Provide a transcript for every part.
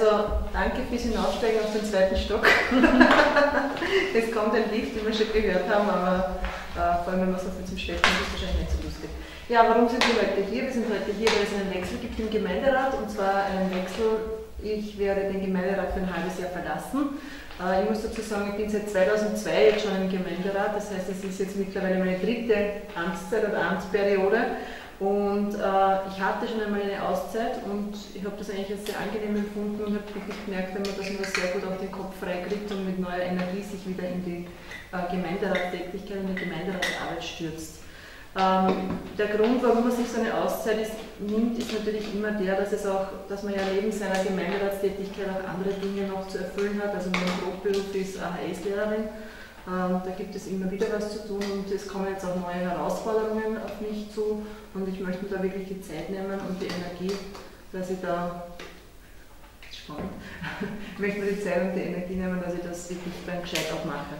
danke fürs Hinaufsteigen auf den zweiten Stock. Es kommt ein Lift, wie wir schon gehört haben, aber vor allem wenn man so viel zum Städten ist, ist es wahrscheinlich nicht so lustig. Ja, warum sind wir heute hier? Wir sind heute hier, weil es einen Wechsel gibt im Gemeinderat, und zwar einen Wechsel, ich werde den Gemeinderat für ein halbes Jahr verlassen. Ich muss dazu sagen, ich bin seit 2002 jetzt schon im Gemeinderat, das heißt, es ist jetzt mittlerweile meine dritte Amtszeit oder Amtsperiode. Und ich hatte schon einmal eine Auszeit und ich habe das eigentlich als sehr angenehm empfunden und habe wirklich gemerkt, dass man das sehr gut auf den Kopf freikriegt und mit neuer Energie sich wieder in die Gemeinderatstätigkeit und die Gemeinderatsarbeit stürzt. Der Grund, warum man sich so eine Auszeit nimmt, ist natürlich immer der, dass man ja neben seiner Gemeinderatstätigkeit auch andere Dinge noch zu erfüllen hat. Also mein Brotberuf ist AHS-Lehrerin. Da gibt es immer wieder was zu tun und es kommen jetzt auch neue Herausforderungen auf mich zu und ich möchte mir da wirklich die Zeit nehmen und die Energie, dass ich da, spannend, ich möchte mir die Zeit und die Energie nehmen, dass ich das wirklich dann gescheit auch mache.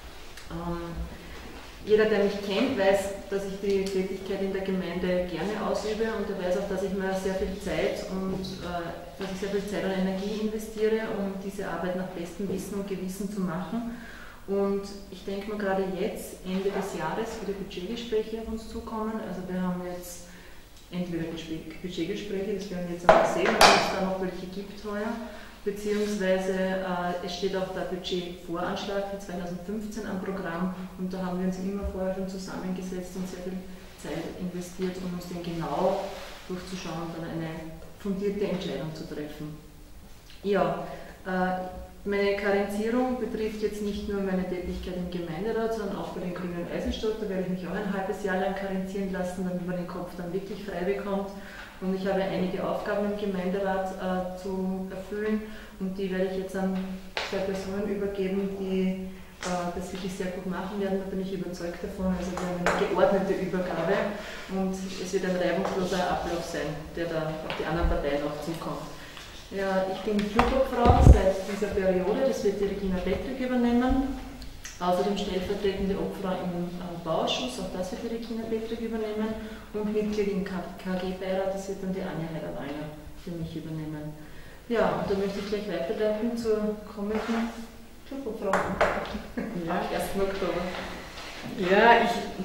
Jeder, der mich kennt, weiß, dass ich die Tätigkeit in der Gemeinde gerne ausübe und er weiß auch, dass ich mir sehr viel Zeit und Energie investiere, um diese Arbeit nach bestem Wissen und Gewissen zu machen. Und ich denke mal, gerade jetzt, Ende des Jahres, wieder Budgetgespräche auf uns zukommen. Also wir haben jetzt entweder Budgetgespräche, das werden wir jetzt auch sehen, ob es da noch welche gibt heuer, beziehungsweise es steht auch der Budgetvoranschlag für 2015 am Programm und da haben wir uns immer vorher schon zusammengesetzt und sehr viel Zeit investiert, um uns den genau durchzuschauen und dann eine fundierte Entscheidung zu treffen. Ja, meine Karenzierung betrifft jetzt nicht nur meine Tätigkeit im Gemeinderat, sondern auch bei den Grünen Eisenstadt. Da werde ich mich auch ein halbes Jahr lang karenzieren lassen, damit man den Kopf dann wirklich frei bekommt. Und ich habe einige Aufgaben im Gemeinderat zu erfüllen und die werde ich jetzt an zwei Personen übergeben, die das wirklich sehr gut machen werden. Da bin ich überzeugt davon. Also wir haben eine geordnete Übergabe und es wird ein reibungsloser Ablauf sein, der da auf die anderen Parteien auch zukommt. Ja, ich bin Flugobfrau seit dieser Periode, das wird die Regina Petrig übernehmen. Außerdem stellvertretende Obfrau im Bauausschuss, auch das wird die Regina Petrig übernehmen. Und Mitglied im KG-Beirat, das wird dann die Anja Heider-Wallner für mich übernehmen. Ja, und da möchte ich gleich weiterleiten zur kommenden Flugobfrau. Ja, 1. Oktober. Ja,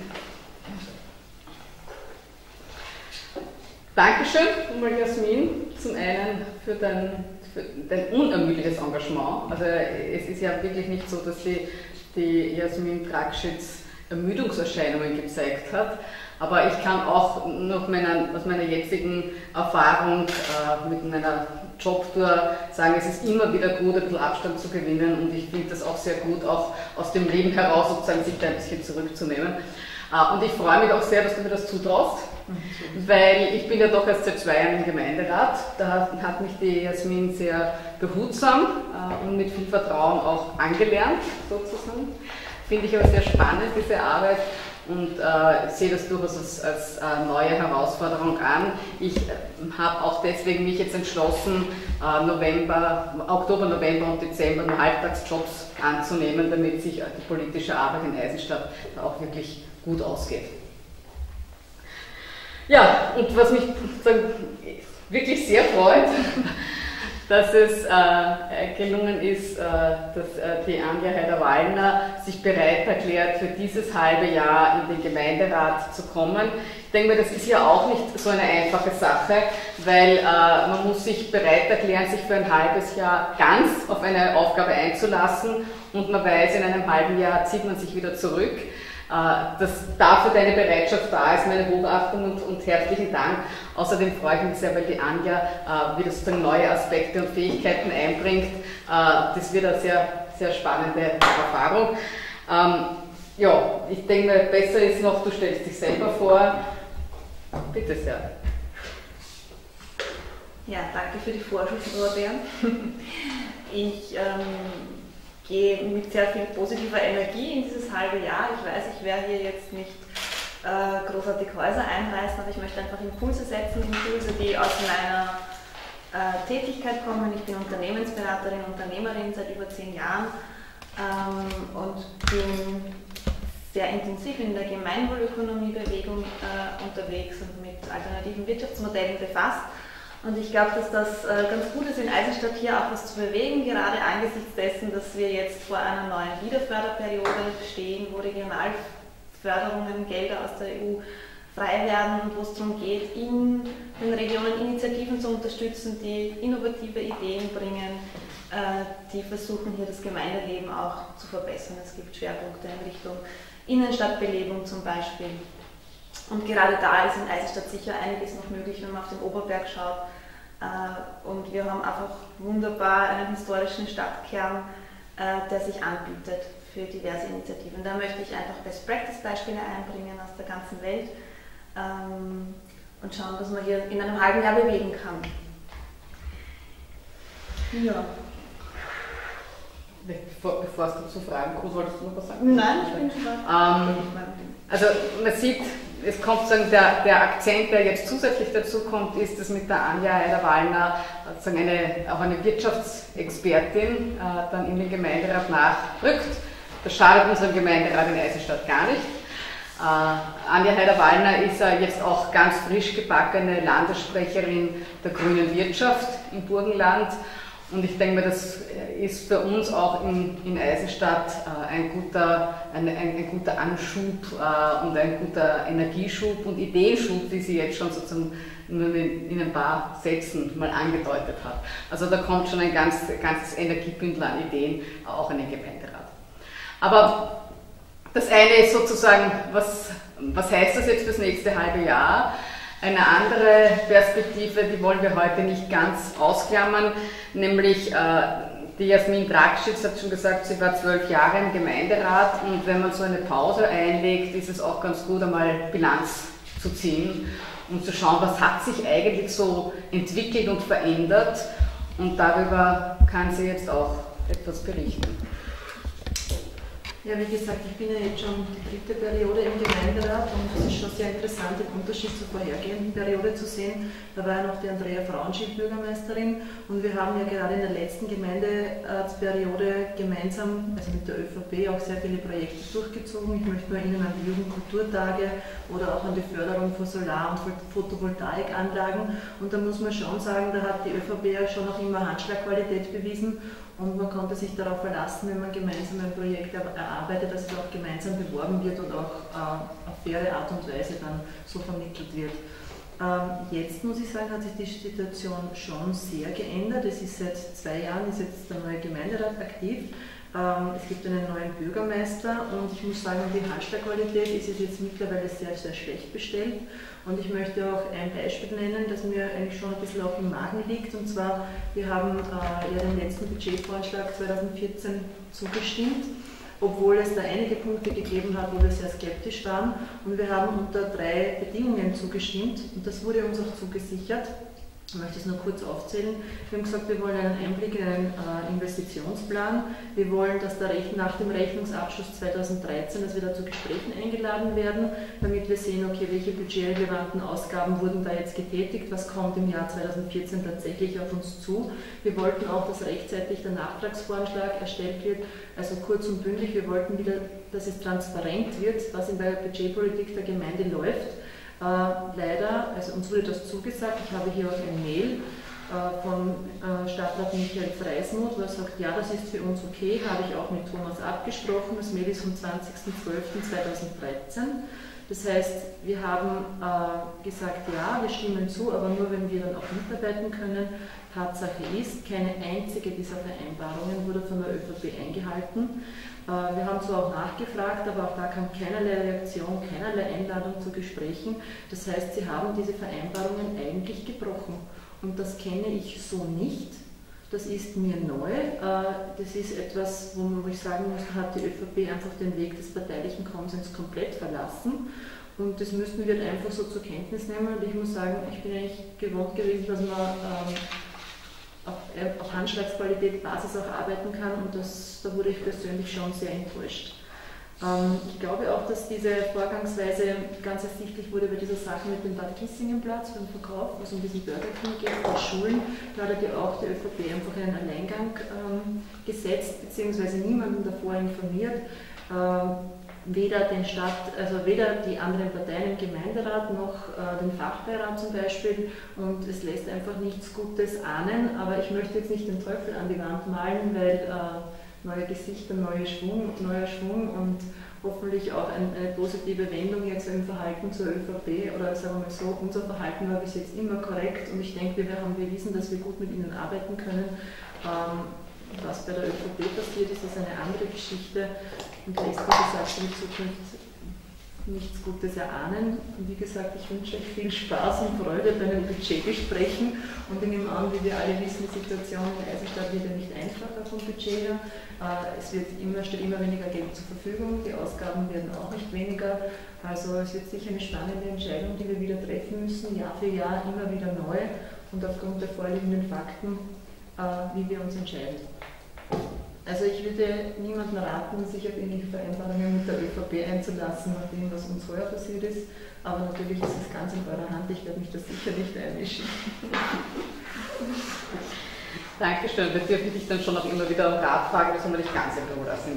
Dankeschön, nochmal Jasmin, zum einen für dein unermüdliches Engagement. Also es ist ja wirklich nicht so, dass die Jasmin Trakschitz Ermüdungserscheinungen gezeigt hat, aber ich kann auch noch aus meiner jetzigen Erfahrung mit meiner Jobtour sagen, es ist immer wieder gut, ein bisschen Abstand zu gewinnen und ich finde das auch sehr gut, auch aus dem Leben heraus sozusagen sich da ein bisschen zurückzunehmen. Und ich freue mich auch sehr, dass du mir das zutraust. Weil ich bin ja doch erst seit 2 Jahren im Gemeinderat, da hat mich die Jasmin sehr behutsam und mit viel Vertrauen auch angelernt, sozusagen. Finde ich aber sehr spannend, diese Arbeit, und sehe das durchaus als neue Herausforderung an. Ich habe auch deswegen mich jetzt entschlossen, Oktober, November und Dezember nur Halbtagsjobs anzunehmen, damit sich die politische Arbeit in Eisenstadt da auch wirklich gut ausgeht. Ja, und was mich wirklich sehr freut, dass es gelungen ist, dass die Anja Heider-Wallner sich bereit erklärt, für dieses halbe Jahr in den Gemeinderat zu kommen. Ich denke mir, das ist ja auch nicht so eine einfache Sache, weil man muss sich bereit erklären, sich für ein halbes Jahr ganz auf eine Aufgabe einzulassen und man weiß, in einem halben Jahr zieht man sich wieder zurück. Dass dafür deine Bereitschaft da ist, meine Hochachtung und herzlichen Dank. Außerdem freue ich mich sehr, weil die Anja wieder sozusagen neue Aspekte und Fähigkeiten einbringt. Das wird eine sehr, sehr spannende Erfahrung. Ja, ich denke mir, besser ist noch, du stellst dich selber vor. Bitte sehr. Ja, danke für die Vorschusslorbeeren. Ich gehe mit sehr viel positiver Energie in dieses halbe Jahr. Ich weiß, ich werde hier jetzt nicht großartig Häuser einreißen, aber ich möchte einfach Impulse setzen, Impulse, die aus meiner Tätigkeit kommen. Ich bin Unternehmensberaterin, Unternehmerin seit über 10 Jahren und bin sehr intensiv in der Gemeinwohlökonomiebewegung unterwegs und mit alternativen Wirtschaftsmodellen befasst. Und ich glaube, dass das ganz gut ist, in Eisenstadt hier auch was zu bewegen, gerade angesichts dessen, dass wir jetzt vor einer neuen Wiederförderperiode stehen, wo Regionalförderungen, Gelder aus der EU frei werden und wo es darum geht, in den Regionen Initiativen zu unterstützen, die innovative Ideen bringen, die versuchen hier das Gemeindeleben auch zu verbessern. Es gibt Schwerpunkte in Richtung Innenstadtbelebung zum Beispiel. Und gerade da ist in Eisenstadt sicher einiges noch möglich, wenn man auf den Oberberg schaut. Und wir haben einfach wunderbar einen historischen Stadtkern, der sich anbietet für diverse Initiativen. Da möchte ich einfach Best-Practice-Beispiele einbringen aus der ganzen Welt und schauen, was man hier in einem halben Jahr bewegen kann. Ja. Bevor es dazu Fragen kommt, wolltest du noch was sagen? Nein, ich bin schon da. Also man sieht, es kommt sozusagen der Akzent, der jetzt zusätzlich dazu kommt, ist, dass mit der Anja Heider-Wallner auch eine Wirtschaftsexpertin dann in den Gemeinderat nachrückt. Das schadet unserem Gemeinderat in Eisenstadt gar nicht. Anja Heider-Wallner ist jetzt auch ganz frisch gebackene Landessprecherin der grünen Wirtschaft im Burgenland. Und ich denke mir, das ist für uns auch in Eisenstadt ein guter Anschub und ein guter Energieschub und Ideenschub, wie sie jetzt schon sozusagen in ein paar Sätzen mal angedeutet hat. Also da kommt schon ein ganzes Energiebündel an Ideen auch in den Gemeinderat. Aber das eine ist sozusagen, was heißt das jetzt fürs nächste halbe Jahr? Eine andere Perspektive, die wollen wir heute nicht ganz ausklammern, nämlich die Jasmin Drakschitz hat schon gesagt, sie war 12 Jahre im Gemeinderat und wenn man so eine Pause einlegt, ist es auch ganz gut, einmal Bilanz zu ziehen und zu schauen, was hat sich eigentlich so entwickelt und verändert und darüber kann sie jetzt auch etwas berichten. Ja, wie gesagt, ich bin ja jetzt schon die 3. Periode im Gemeinderat und es ist schon sehr interessant, den Unterschied zur vorhergehenden Periode zu sehen. Da war ja noch die Andrea Frauenschild Bürgermeisterin und wir haben ja gerade in der letzten Gemeindeperiode gemeinsam, also mit der ÖVP, auch sehr viele Projekte durchgezogen. Ich möchte nur erinnern an die Jugendkulturtage oder auch an die Förderung von Solar- und Photovoltaikanlagen. Und da muss man schon sagen, da hat die ÖVP ja schon noch immer Handschlagqualität bewiesen. Und man konnte sich darauf verlassen, wenn man gemeinsam ein Projekt erarbeitet, dass es auch gemeinsam beworben wird und auch auf faire Art und Weise dann so vermittelt wird. Jetzt muss ich sagen, hat sich die Situation schon sehr geändert. Es ist seit 2 Jahren ist jetzt der neue Gemeinderat aktiv. Es gibt einen neuen Bürgermeister und ich muss sagen, die Handschlagqualität ist es jetzt mittlerweile sehr, sehr schlecht bestellt. Und ich möchte auch ein Beispiel nennen, das mir eigentlich schon ein bisschen auch im Magen liegt. Und zwar, wir haben ja den letzten Budgetvorschlag 2014 zugestimmt, obwohl es da einige Punkte gegeben hat, wo wir sehr skeptisch waren. Und wir haben unter 3 Bedingungen zugestimmt und das wurde uns auch zugesichert. Ich möchte es nur kurz aufzählen. Wir haben gesagt, wir wollen einen Einblick in einen Investitionsplan. Wir wollen, dass nach dem Rechnungsabschluss 2013, dass wir da zu Gesprächen eingeladen werden, damit wir sehen, okay, welche budgetrelevanten Ausgaben wurden da jetzt getätigt, was kommt im Jahr 2014 tatsächlich auf uns zu. Wir wollten auch, dass rechtzeitig der Nachtragsvorschlag erstellt wird, also kurz und bündig. Wir wollten wieder, dass es transparent wird, was in der Budgetpolitik der Gemeinde läuft. Leider, also uns wurde das zugesagt, ich habe hier auch ein Mail von Stadtrat Michael Freismuth, wo er sagt, ja, das ist für uns okay, habe ich auch mit Thomas abgesprochen, das Mail ist vom 20.12.2013. Das heißt, wir haben gesagt, ja, wir stimmen zu, aber nur wenn wir dann auch mitarbeiten können. Tatsache ist, keine einzige dieser Vereinbarungen wurde von der ÖVP eingehalten. Wir haben zwar auch nachgefragt, aber auch da kam keinerlei Reaktion, keinerlei Einladung zu Gesprächen. Das heißt, sie haben diese Vereinbarungen eigentlich gebrochen. Und das kenne ich so nicht. Das ist mir neu. Das ist etwas, wo ich sagen muss, da hat die ÖVP einfach den Weg des parteilichen Konsens komplett verlassen. Und das müssen wir einfach so zur Kenntnis nehmen. Und ich muss sagen, ich bin eigentlich gewohnt gewesen, dass man auf Handschlagsqualität Basis auch arbeiten kann und da wurde ich persönlich schon sehr enttäuscht. Ich glaube auch, dass diese Vorgangsweise ganz ersichtlich wurde bei dieser Sache mit dem Bad Kissingenplatz beim Verkauf, wo es um diesen Burger King geht, bei Schulen. Da hat ja auch die ÖVP einfach einen Alleingang gesetzt, beziehungsweise niemanden davor informiert. weder die anderen Parteien im Gemeinderat noch den Fachbeirat zum Beispiel, und es lässt einfach nichts Gutes ahnen, aber ich möchte jetzt nicht den Teufel an die Wand malen, weil neue Gesichter, neuer Schwung und hoffentlich auch eine positive Wendung jetzt im Verhalten zur ÖVP, oder sagen wir mal so, unser Verhalten war bis jetzt immer korrekt und ich denke, wir haben bewiesen, dass wir gut mit ihnen arbeiten können. Was bei der ÖVP passiert ist, ist eine andere Geschichte und lässt, wie gesagt, in Zukunft nichts Gutes erahnen. Und wie gesagt, ich wünsche euch viel Spaß und Freude bei den Budgetgesprächen und ich nehme an, wie wir alle wissen, die Situation in Eisenstadt wird ja nicht einfacher vom Budget her. Steht immer weniger Geld zur Verfügung, die Ausgaben werden auch nicht weniger. Also es wird sicher eine spannende Entscheidung, die wir wieder treffen müssen, Jahr für Jahr, immer wieder neu und aufgrund der vorliegenden Fakten, wie wir uns entscheiden. Also ich würde niemandem raten, sich auf ähnliche Vereinbarungen mit der ÖVP einzulassen, nach dem, was uns heuer passiert ist. Aber natürlich ist es ganz in eurer Hand, ich werde mich da sicher nicht einmischen. Dankeschön. Wir dürfen dich dann schon auch immer wieder um Rat fragen, das haben wir nicht ganz in Ruhe lassen.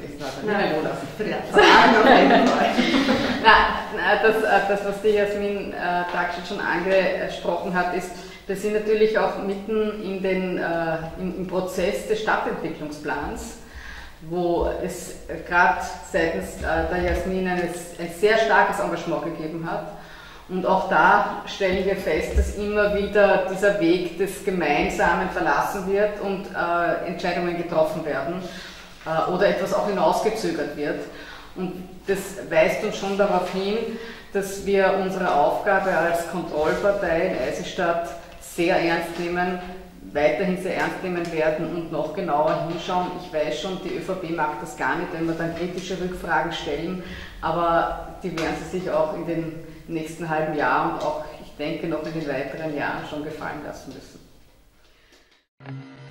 Das, was die Jasmin Trakšič schon angesprochen hat, ist, wir sind natürlich auch mitten im Prozess des Stadtentwicklungsplans, wo es gerade seitens der Jasmin ein sehr starkes Engagement gegeben hat. Und auch da stellen wir fest, dass immer wieder dieser Weg des Gemeinsamen verlassen wird und Entscheidungen getroffen werden oder etwas auch hinausgezögert wird. Und das weist uns schon darauf hin, dass wir unsere Aufgabe als Kontrollpartei in Eisenstadt sehr ernst nehmen, weiterhin sehr ernst nehmen werden und noch genauer hinschauen. Ich weiß schon, die ÖVP mag das gar nicht, wenn wir dann kritische Rückfragen stellen, aber die werden sie sich auch in den nächsten halben Jahr und auch, ich denke, noch in den weiteren Jahren schon gefallen lassen müssen.